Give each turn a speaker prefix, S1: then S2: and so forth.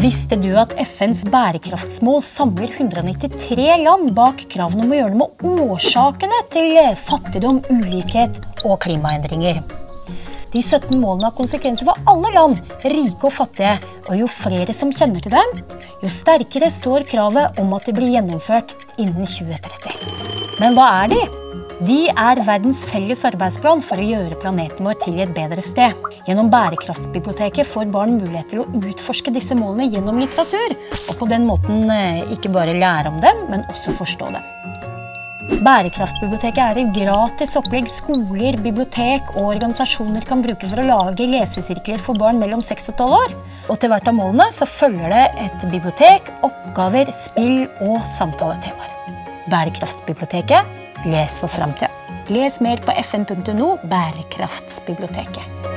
S1: Visste du at FNs bærekraftsmål samler 193 land bak kravene om å gjøre noe med årsakene til fattigdom, ulikhet og klimaendringer? De 17 målene har konsekvenser for alle land, rike og fattige, og jo flere som kjenner til dem, jo sterkere står kravet om at de blir gjennomført innen 2030. Men hva er de? De er verdens felles arbeidsplan for å gjøre planeten vår til et bedre sted. Gjennom Bærekraftsbiblioteket får barn mulighet til å utforske disse målene gjennom litteratur, og på den måten ikke bare lære om dem, men også forstå dem. Bærekraftsbiblioteket er et gratis opplegg skoler, bibliotek og organisasjoner kan bruke for å lage lesesirkler for barn mellom 6 og 12 år. Og til hvert av målene så følger det et bibliotek, oppgaver, spill og samtaletemaer. Bærekraftsbiblioteket. Les for fremtiden. Les mer på fn.no, Bærekraftsbiblioteket.